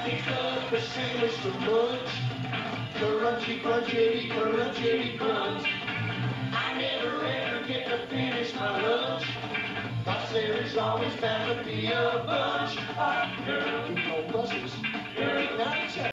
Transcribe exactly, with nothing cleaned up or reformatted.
Because the sandwich too much. Crunchy, crunchy, crunchy, crunch. I never ever get to finish my lunch. Cause there is always bound to be a bunch of girls.